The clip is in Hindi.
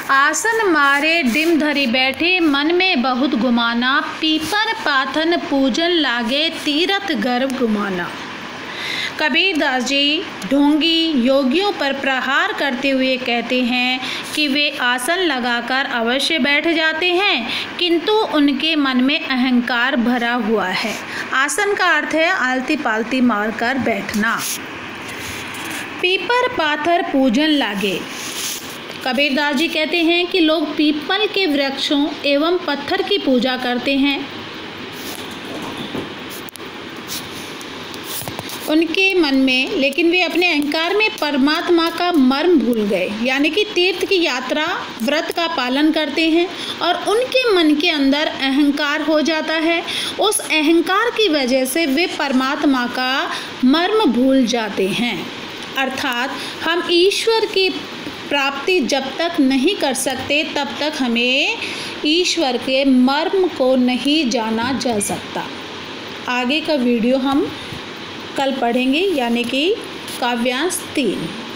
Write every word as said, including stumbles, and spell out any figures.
आसन मारे डिम धरी बैठे, मन में बहुत गुमाना। पीपर पाथन पूजन लागे, तीरथ गर्भ गुमाना। कबीरदास जी ढोंगी योगियों पर प्रहार करते हुए कहते हैं कि वे आसन लगाकर अवश्य बैठ जाते हैं, किंतु उनके मन में अहंकार भरा हुआ है। आसन का अर्थ है आलती पालती मारकर बैठना। पीपर पाथर पूजन लागे। कबीरदास जी कहते हैं कि लोग पीपल के वृक्षों एवं पत्थर की पूजा करते हैं। उनके मन में, लेकिन वे अपने अहंकार में परमात्मा का मर्म भूल गए, यानी कि तीर्थ की यात्रा व्रत का पालन करते हैं और उनके मन के अंदर अहंकार हो जाता है। उस अहंकार की वजह से वे परमात्मा का मर्म भूल जाते हैं। अर्थात हम ईश्वर की प्राप्ति जब तक नहीं कर सकते तब तक हमें ईश्वर के मर्म को नहीं जाना जा सकता। आगे का वीडियो हम कल पढ़ेंगे, यानी कि काव्यांश तीन।